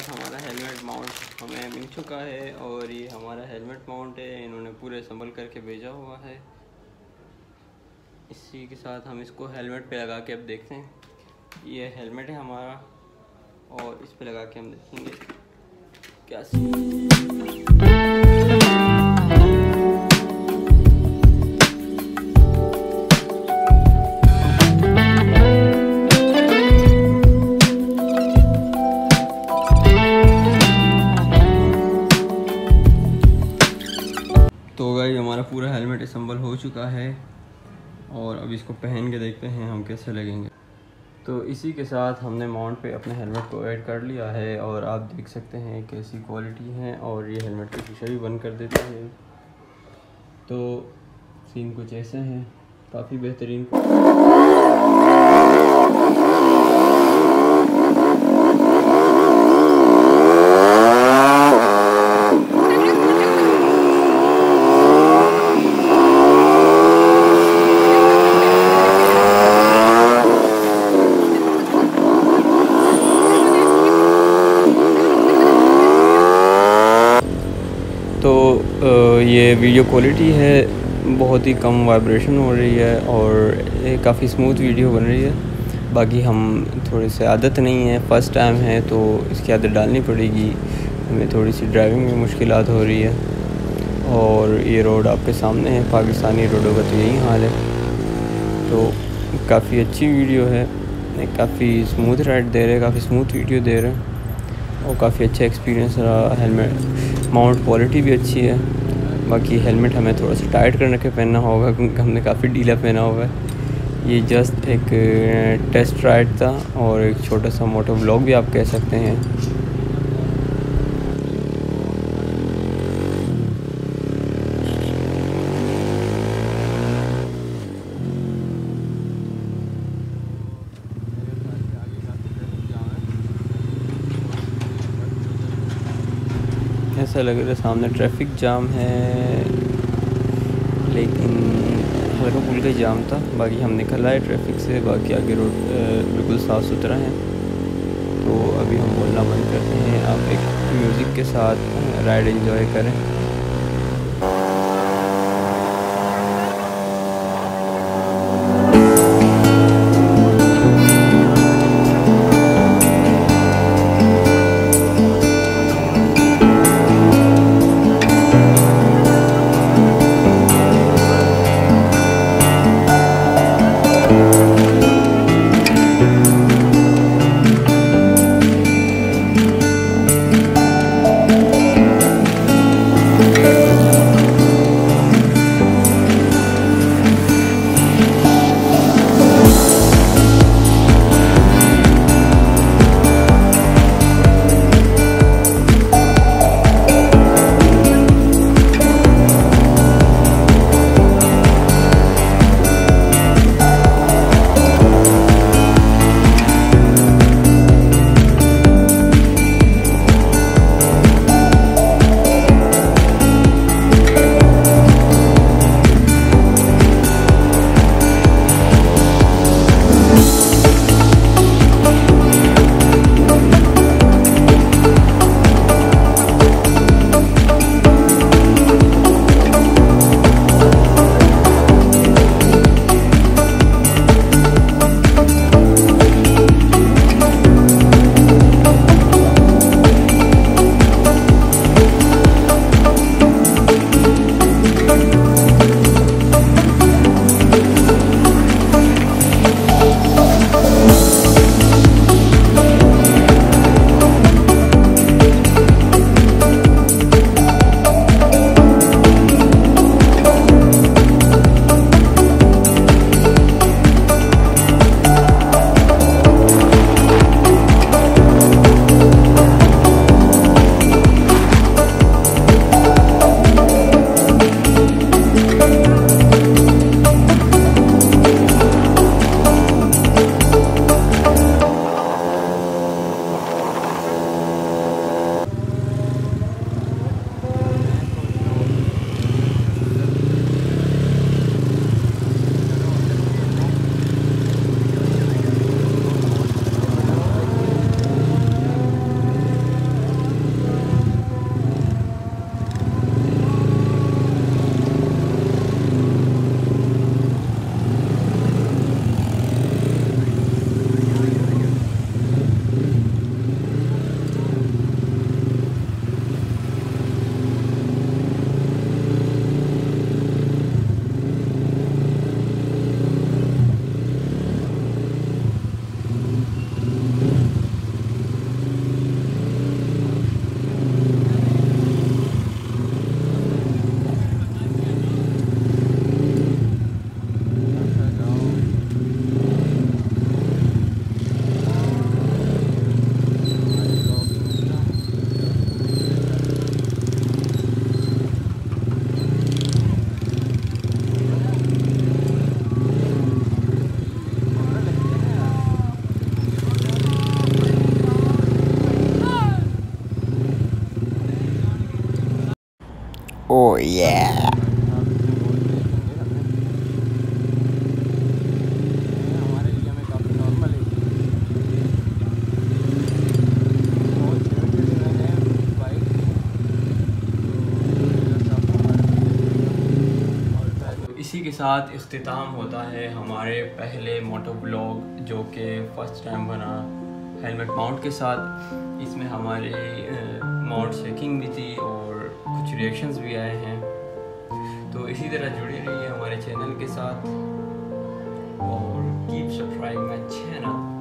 हमारा helmet mount हमें मिल चुका है और ये हमारा हेलमेट माउंट है, इन्होंने पूरे संभल करके भेजा हुआ है। इसी के साथ हम इसको हेलमेट पे लगा के अब देखते हैं। ये हेलमेट है हमारा और इस पे लगा के हम देखेंगे क्या तो गाइस हमारा पूरा हेलमेट असम्बल हो चुका है और अब इसको पहन के देखते हैं हम कैसे लगेंगे। तो इसी के साथ हमने माउंट पे अपने हेलमेट को ऐड कर लिया है और आप देख सकते हैं कैसी क्वालिटी है और ये हेलमेट का शीशा भी बंद कर देते हैं। तो सीन कुछ ऐसे हैं, काफ़ी बेहतरीन। तो ये वीडियो क्वालिटी है, बहुत ही कम वाइब्रेशन हो रही है और काफ़ी स्मूथ वीडियो बन रही है। बाकी हम थोड़ी सी आदत नहीं है, फ़र्स्ट टाइम है तो इसकी आदत डालनी पड़ेगी। हमें थोड़ी सी ड्राइविंग में मुश्किलात हो रही है। और ये रोड आपके सामने है, पाकिस्तानी रोडों का तो यही हाल है। तो काफ़ी अच्छी वीडियो है, काफ़ी स्मूथ राइड दे रहे, काफ़ी स्मूथ वीडियो दे रहे और काफ़ी अच्छा एक्सपीरियंस रहा। हेलमेट माउंट क्वालिटी भी अच्छी है। बाकी हेलमेट हमें थोड़ा सा टाइट करने के पहनना होगा क्योंकि हमने काफ़ी ढीला पहना हुआ है। ये जस्ट एक टेस्ट राइड था और एक छोटा सा मोटो व्लॉग भी आप कह सकते हैं। ऐसा लग रहा है सामने ट्रैफिक जाम है, लेकिन हल्का फुल्का जाम था। बाकी हम निकल आए ट्रैफिक से, बाकी आगे रोड बिल्कुल साफ़ सुथरा है। तो अभी हम बोलना बंद करते हैं, आप एक म्यूज़िक के साथ राइड एंजॉय करें। Oh yeah. इसी के साथ इख्तिताम होता है हमारे पहले मोटो ब्लॉग जो कि फ़र्स्ट टाइम बना हेलमेट माउंट के साथ। इसमें हमारी माउंट चेकिंग भी थी और कुछ रिएक्शंस भी आए हैं। तो इसी तरह जुड़े रहिए हमारे चैनल के साथ और कीप सब्सक्राइब माय चैनल।